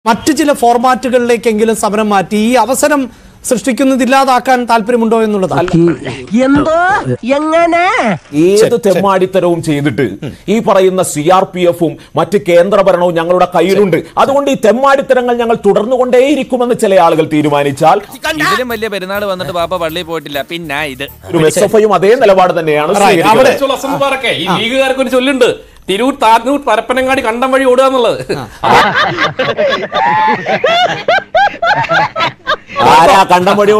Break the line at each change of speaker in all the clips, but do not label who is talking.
മറ്റു ചില ഫോർമാറ്റുകളിലേക്കെങ്കിലും സമരം മാറ്റി ഈ അവസരം സൃഷ്ടിക്കുന്നതില്ലാതാക്കാൻ താല്പര്യമുണ്ടോ എന്നുള്ളതാണ്.
എന്തോ എങ്ങനെ
ഏത് തെമ്മാടിത്തരവും ചെയ്തിട്ട് ഈ പറയുന്ന CRPF-ഉം മറ്റ് കേന്ദ്രഭരണവും ഞങ്ങളുടെ കയ്യിലുണ്ട്. അതുകൊണ്ട് ഈ തെമ്മാടിത്തരങ്ങൾ ഞങ്ങൾ തുടർന്നുകൊണ്ടേയിരിക്കുമെന്ന് ചില ആളുകൾ തീരുമാനിച്ചാൽ
ഇതിലും വലിയ പെരുന്നാൾ വന്നിട്ട് ബാപ്പ പള്ളിയിൽ പോയിട്ടില്ല. പിന്നെ ഇത്
SFIയും അതേ നിലപാട് തന്നെയാണ്.
ഈ ലീഗുകാർക്ക് ഒരു ചൊല്ലുണ്ട്, തിരൂർ താന്നൂർ പരപ്പനങ്ങാടി കണ്ടം വഴി ഓടുക എന്നുള്ളത്.
കണ്ടംപടി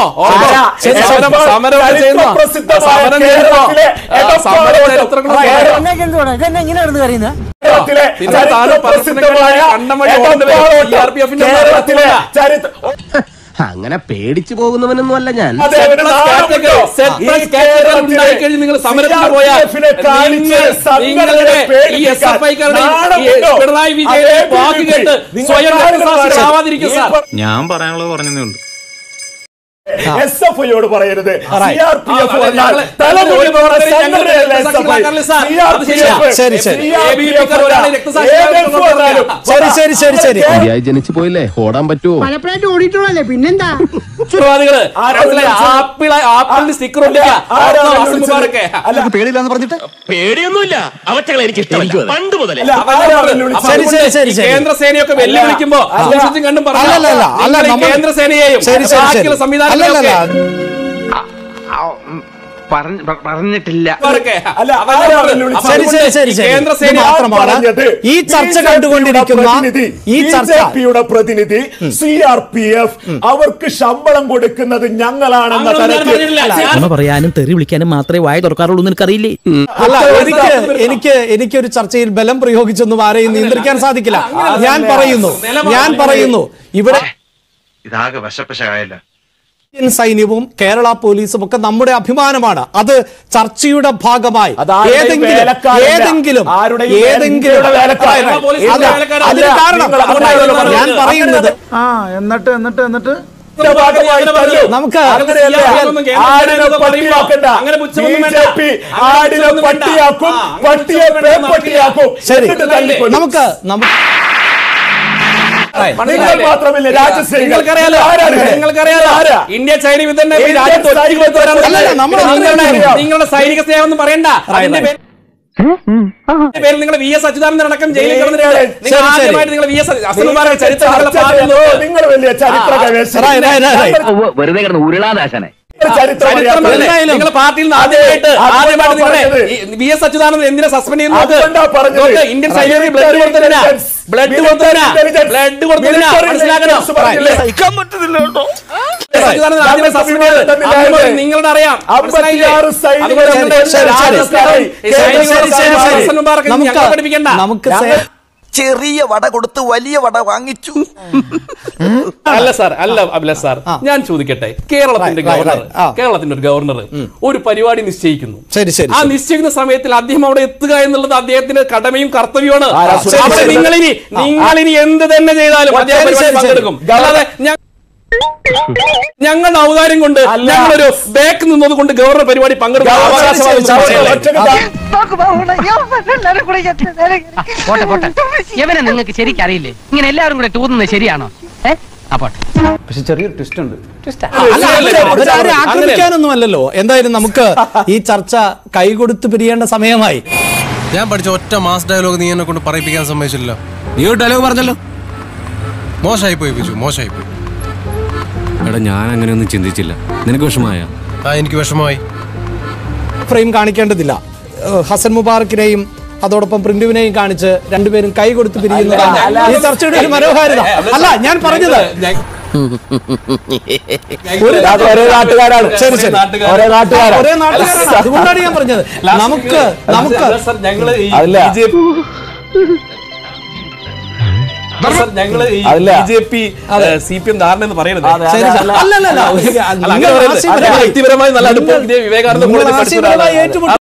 അങ്ങനെ പേടിച്ചു പോകുന്നവനൊന്നും അല്ല ഞാൻ.
നിങ്ങൾ സമരത്തിന് പോയാൽ പിണറായി വിജയനെ വാക്ക് കേട്ട് സ്വയം
ഞാൻ പറയാനുള്ളത് പറഞ്ഞതേ ഉള്ളൂ.
SFIയോട് പറയരുത്.
ജനിച്ചു പോയില്ലേ, ഓടാൻ പറ്റുമോ?
പലപ്പോഴായിട്ട് ഓടിയിട്ടുള്ളല്ലേ, പിന്നെന്താ?
പേടിയില്ലാന്ന് പറഞ്ഞിട്ട്
പേടിയൊന്നുമില്ല, അവറ്റകളെ എനിക്ക് ഇഷ്ടമല്ല പണ്ട് മുതലേ.
കേന്ദ്രസേനയൊക്കെ വെല്ലുവിളിക്കുമ്പോ കണ്ടും കേന്ദ്രസേനയെയും സംവിധാനം
പറഞ്ഞിട്ടില്ല.
കേന്ദ്രസേന
ഈ ചർച്ച കണ്ടുകൊണ്ടിരിക്കുന്ന ഈ ചർച്ചയുടെ
പ്രതിനിധി CRPF അവർക്ക് ശമ്പളം കൊടുക്കുന്നത് ഞങ്ങളാണെന്ന തരത്തിൽ
പറയാനും തെറി വിളിക്കാനും മാത്രമേ വായ തുറക്കാറുള്ളൂ എന്ന് എനിക്കറിയില്ലേ.
എനിക്കൊരു ചർച്ചയിൽ ബലം പ്രയോഗിച്ചൊന്നും ആരെയും നിയന്ത്രിക്കാൻ സാധിക്കില്ല. ഞാൻ പറയുന്നു ഇവിടെ
ഇതാകെ വശപ്പശായല്ല.
ഇന്ത്യൻ സൈന്യവും കേരള പോലീസും ഒക്കെ നമ്മുടെ അഭിമാനമാണ്. അത് ചർച്ചയുടെ ഭാഗമായി അതിന് കാരണം ഞാൻ പറയുന്നത്
എന്നിട്ട്
നമുക്ക് ശരി, നമുക്ക്
മാത്രമല്ല
നിങ്ങൾക്കറിയാലോ ഇന്ത്യ ചൈന യുദ്ധത്തിന്റെ നിങ്ങളുടെ സൈനിക സേവനം പറയണ്ട. പേരിൽ നിങ്ങൾ VS അച്യുതാനന്ദൻ അടക്കം ജയിലിൽ കിടന്നിട്ടാണ്. നിങ്ങൾ VS അസലുമാരുടെ ചരിത്രം
വെറുതെ കിടന്ന് ഉരുളാദാശനെ
നിങ്ങളുടെ പാർട്ടിയിൽ നിന്ന് ആദ്യമായിട്ട് നിങ്ങളെ VS അച്യുതാനന്ദൻ എന്തിനാ സസ്പെൻഡ് ചെയ്യുന്നത്? ഇന്ത്യൻ സൈന്യത്തിൽ ബ്ലഡ് കൊടുത്തതിനാ മനസ്സിലാക്കണോ? നിങ്ങളുടെ അറിയാം
നമുക്ക്
ചെറിയ വട കൊടുത്ത് വലിയ വട വാങ്ങിച്ചു.
അല്ല അഭിലാഷ് സാർ, ഞാൻ ചോദിക്കട്ടെ, കേരളത്തിന്റെ ഒരു ഗവർണർ ഒരു പരിപാടി നിശ്ചയിക്കുന്നു. ആ നിശ്ചയിക്കുന്ന സമയത്തിൽ അദ്ദേഹം അവിടെ എത്തുക എന്നുള്ളത് അദ്ദേഹത്തിന്റെ കടമയും കർത്തവ്യമാണ്. നിങ്ങളിനി എന്ത് തന്നെ ചെയ്താലും അദ്ദേഹം പങ്കെടുക്കും. അല്ലാതെ ഞങ്ങളുടെ ഔദാര്യം കൊണ്ട് ഞങ്ങളൊരു ബാക്ക് നിന്നത് കൊണ്ട് ഗവർണർ പരിപാടി പങ്കെടുക്കും.
ഇവനെ നിങ്ങൾക്ക് ശരിക്കറിയില്ലേ? ഇങ്ങനെ എല്ലാവരും കൂടെ തോന്നുന്നത് ശരിയാണോ?
പക്ഷെ ചെറിയൊരു ട്വിസ്റ്റ് ഉണ്ട്. ആക്രമിക്കാനൊന്നും അല്ലല്ലോ. എന്തായാലും നമുക്ക് ഈ ചർച്ച കൈകൊടുത്ത് പിരിയേണ്ട സമയമായി.
ഞാൻ പഠിച്ച ഒറ്റ മാസ് ഡയലോഗ് നീ എന്നെ കൊണ്ട് പറയിപ്പിക്കാൻ സമ്മതിച്ചില്ല.
നീ ഒരു ഡയലോഗ് പറഞ്ഞല്ലോ.
മോശമായി പോയി ബിജു, മോശമായി പോയി.
എടാ, ഞാൻ അങ്ങനെയൊന്നും ചിന്തിച്ചില്ല. നിനക്ക് വിഷമമായ?
എനിക്ക് വിഷമമായി.
ഫ്രെയിം കാണിക്കേണ്ടതില്ല. ഹസൻ മുബാറക്കിനെയും അതോടൊപ്പം പ്രിന്റുവിനെയും കാണിച്ച് രണ്ടുപേരും കൈ കൊടുത്ത് പിരിയുന്നതാണ് ഈ ചർച്ചയുടെ ഒരു മനോഹാരിത. അല്ല, ഞാൻ പറഞ്ഞത് ഒരേ നാട്ടുകാരാണ്. അതുകൊണ്ടാണ് ഞാൻ പറഞ്ഞത് നമുക്ക്
ഞങ്ങള് BJP CPM ധാരണ എന്ന് പറയുന്നത് വ്യക്തിപരമായി നല്ല അടുപ്പം വിവേകാനന്ദ